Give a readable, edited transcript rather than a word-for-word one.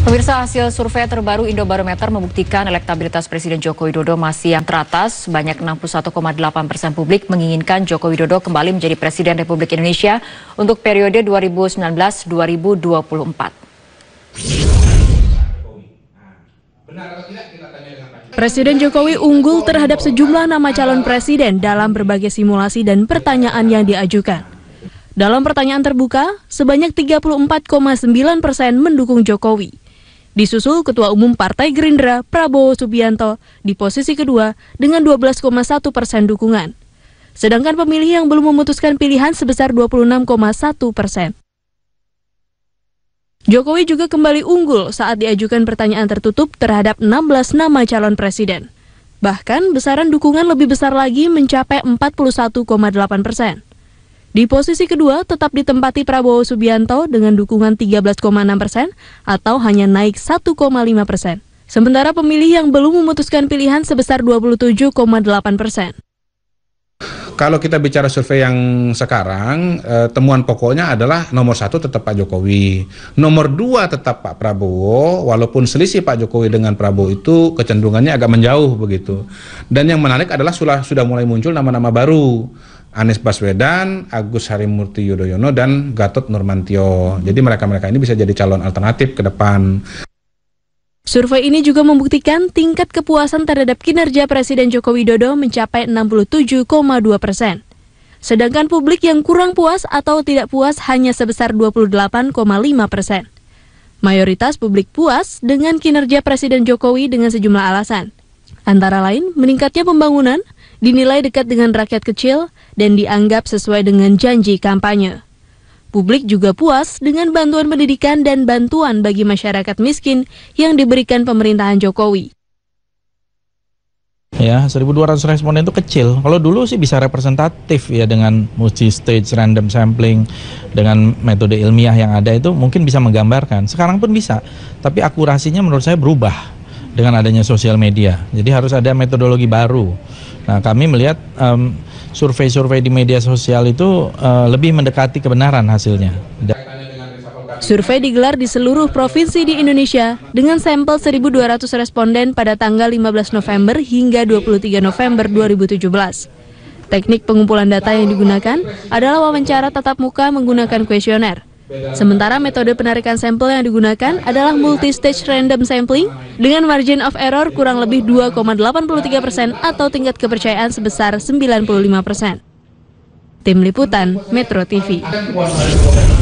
Pemirsa, hasil survei terbaru Indobarometer membuktikan elektabilitas Presiden Joko Widodo masih yang teratas. Banyak 61,8% publik menginginkan Joko Widodo kembali menjadi Presiden Republik Indonesia untuk periode 2019-2024. Presiden Jokowi unggul terhadap sejumlah nama calon presiden dalam berbagai simulasi dan pertanyaan yang diajukan. Dalam pertanyaan terbuka, sebanyak 34,9% mendukung Jokowi. Disusul Ketua Umum Partai Gerindra Prabowo Subianto di posisi kedua dengan 12,1% dukungan. Sedangkan pemilih yang belum memutuskan pilihan sebesar 26,1%. Jokowi juga kembali unggul saat diajukan pertanyaan tertutup terhadap 16 nama calon presiden. Bahkan besaran dukungan lebih besar lagi mencapai 41,8%. Di posisi kedua tetap ditempati Prabowo Subianto dengan dukungan 13,6% atau hanya naik 1,5%. Sementara pemilih yang belum memutuskan pilihan sebesar 27,8%. Kalau kita bicara survei yang sekarang, temuan pokoknya adalah nomor 1 tetap Pak Jokowi, nomor 2 tetap Pak Prabowo, walaupun selisih Pak Jokowi dengan Prabowo itu kecenderungannya agak menjauh begitu. Dan yang menarik adalah sudah mulai muncul nama-nama baru. Anies Baswedan, Agus Harimurti Yudhoyono, dan Gatot Nurmantio. Jadi mereka-mereka ini bisa jadi calon alternatif ke depan. Survei ini juga membuktikan tingkat kepuasan terhadap kinerja Presiden Joko Widodo mencapai 67,2%. Sedangkan publik yang kurang puas atau tidak puas hanya sebesar 28,5%. Mayoritas publik puas dengan kinerja Presiden Jokowi dengan sejumlah alasan. Antara lain, meningkatnya pembangunan, dinilai dekat dengan rakyat kecil, dan dianggap sesuai dengan janji kampanye. Publik juga puas dengan bantuan pendidikan dan bantuan bagi masyarakat miskin yang diberikan pemerintahan Jokowi. Ya, 1.200 responden itu kecil. Kalau dulu sih bisa representatif ya dengan multi-stage random sampling, dengan metode ilmiah yang ada itu mungkin bisa menggambarkan. Sekarang pun bisa, tapi akurasinya menurut saya berubah dengan adanya sosial media. Jadi harus ada metodologi baru. Nah, kami melihat survei-survei di media sosial itu lebih mendekati kebenaran hasilnya. Survei digelar di seluruh provinsi di Indonesia dengan sampel 1.200 responden pada tanggal 15 November hingga 23 November 2017. Teknik pengumpulan data yang digunakan adalah wawancara tatap muka menggunakan kuesioner. Sementara metode penarikan sampel yang digunakan adalah multi-stage random sampling dengan margin of error kurang lebih 2,83% atau tingkat kepercayaan sebesar 95%. Tim Liputan Metro TV.